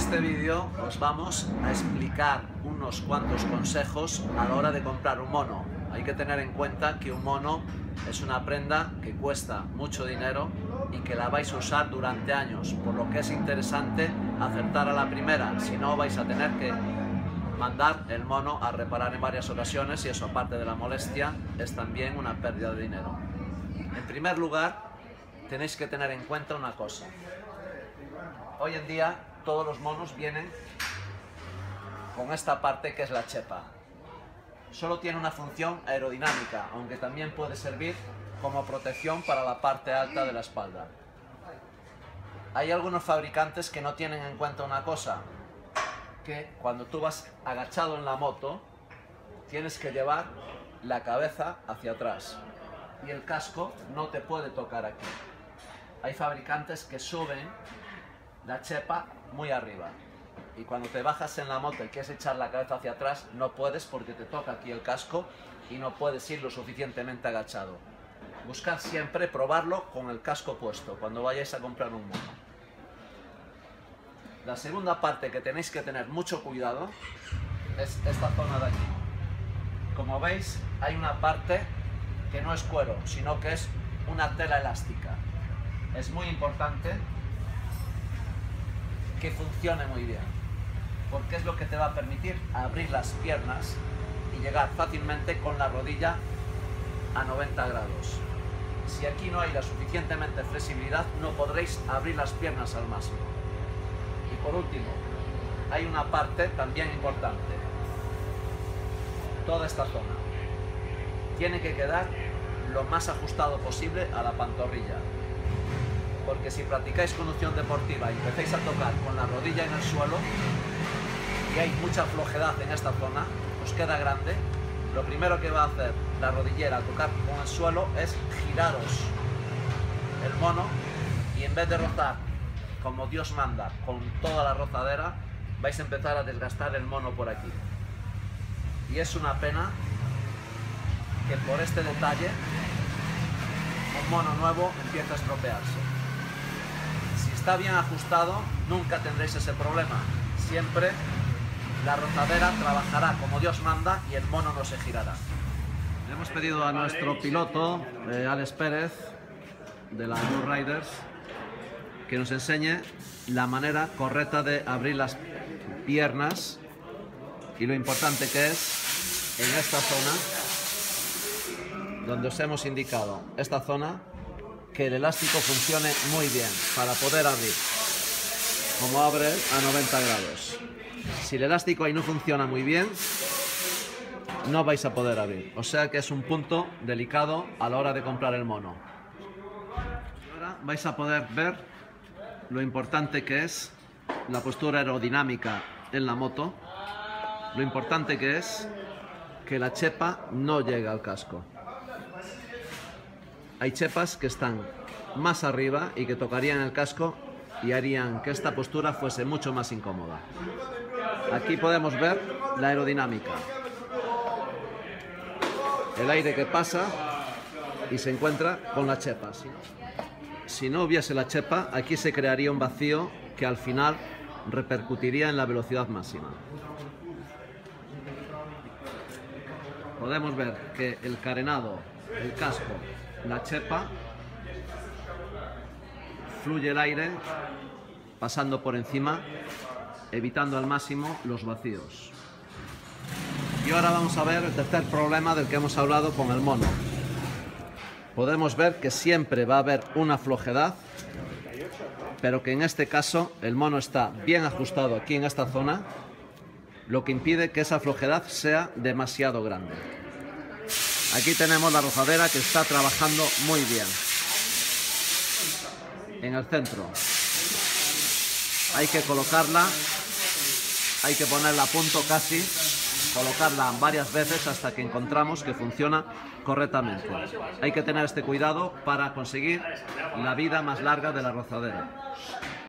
este vídeo os vamos a explicar unos cuantos consejos a la hora de comprar un mono. Hay que tener en cuenta que un mono es una prenda que cuesta mucho dinero y que la vais a usar durante años, por lo que es interesante acertar a la primera, si no vais a tener que mandar el mono a reparar en varias ocasiones y eso, aparte de la molestia, es también una pérdida de dinero. En primer lugar, tenéis que tener en cuenta una cosa. Hoy en día todos los monos vienen con esta parte que es la chepa. Solo tiene una función aerodinámica, aunque también puede servir como protección para la parte alta de la espalda. Hay algunos fabricantes que no tienen en cuenta una cosa, que cuando tú vas agachado en la moto tienes que llevar la cabeza hacia atrás y el casco no te puede tocar aquí. Hay fabricantes que suben la chepa muy arriba y cuando te bajas en la moto y quieres echar la cabeza hacia atrás no puedes porque te toca aquí el casco y no puedes ir lo suficientemente agachado. Buscad siempre probarlo con el casco puesto cuando vayáis a comprar un mono. La segunda parte que tenéis que tener mucho cuidado es esta zona de aquí. Como veis, hay una parte que no es cuero, sino que es una tela elástica. Es muy importante que funcione muy bien, porque es lo que te va a permitir abrir las piernas y llegar fácilmente con la rodilla a 90 grados. Si aquí no hay la suficientemente flexibilidad, no podréis abrir las piernas al máximo. Y por último, hay una parte también importante. Toda esta zona tiene que quedar lo más ajustado posible a la pantorrilla. Porque si practicáis conducción deportiva y empezáis a tocar con la rodilla en el suelo y hay mucha flojedad en esta zona, os queda grande, lo primero que va a hacer la rodillera al tocar con el suelo es giraros el mono y en vez de rozar como Dios manda con toda la rozadera, vais a empezar a desgastar el mono por aquí. Y es una pena que por este detalle un mono nuevo empiece a estropearse. Si está bien ajustado, nunca tendréis ese problema. Siempre la rozadera trabajará como Dios manda y el mono no se girará. Le hemos pedido a nuestro piloto, Alex Pérez, de la Blue Riders, que nos enseñe la manera correcta de abrir las piernas y lo importante que es en esta zona donde os hemos indicado, esta zona, que el elástico funcione muy bien para poder abrir, como abre a 90 grados. Si el elástico ahí no funciona muy bien, no vais a poder abrir. O sea que es un punto delicado a la hora de comprar el mono. Ahora vais a poder ver lo importante que es la postura aerodinámica en la moto, lo importante que es que la chepa no llegue al casco. Hay chepas que están más arriba y que tocarían el casco y harían que esta postura fuese mucho más incómoda. Aquí podemos ver la aerodinámica. El aire que pasa y se encuentra con la chepa. Si no hubiese la chepa, aquí se crearía un vacío que al final repercutiría en la velocidad máxima. Podemos ver que el carenado, el casco, la chepa, fluye el aire pasando por encima, evitando al máximo los vacíos. Y ahora vamos a ver el tercer problema del que hemos hablado con el mono. Podemos ver que siempre va a haber una flojedad, pero que en este caso el mono está bien ajustado aquí en esta zona, lo que impide que esa flojedad sea demasiado grande. Aquí tenemos la rozadera que está trabajando muy bien. En el centro. Hay que colocarla, hay que ponerla a punto casi, colocarla varias veces hasta que encontramos que funciona correctamente. Hay que tener este cuidado para conseguir la vida más larga de la rozadera.